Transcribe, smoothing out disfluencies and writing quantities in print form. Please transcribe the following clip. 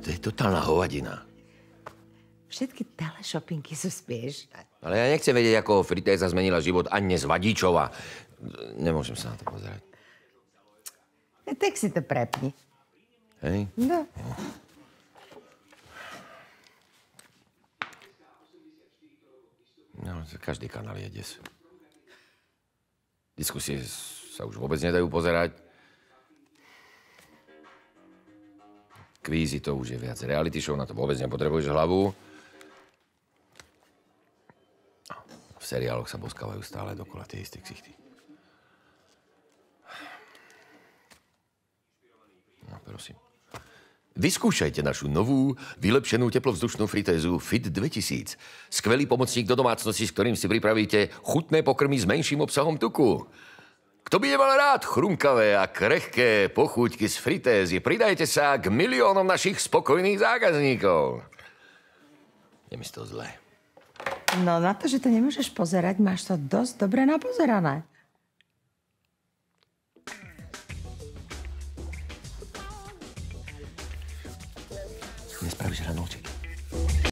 To je totálna hovadina. Všetky telešopinky sú smiešné. Ale ja nechcem vedieť, ako fritéza zmenila život Agnes Vadíčová. Nemôžem sa na to pozerať. Tak si to prepni. Hej? No. No, každý kanál je des. Diskusie sa už vôbec nedajú pozerať. Kvízy to už je viac reality show, na to vôbec nepotrebuješ hlavu. V seriáloch sa boskávajú stále dokola tie isté ksichty. No, prosím. Vyskúšajte našu novú, vylepšenú teplovzdušnú fritézu Fit 2000. Skvelý pomocník do domácnosti, s ktorým si pripravíte chutné pokrmy s menším obsahom tuku. Kto by nemal rád chrumkavé a krehké pochúťky z fritézy, pridajte sa k miliónom našich spokojných zákazníkov. Je mi z toho zlé. No na to, že to nemôžeš pozerať, máš to dosť dobre napozerané. Nespravíš ranolček.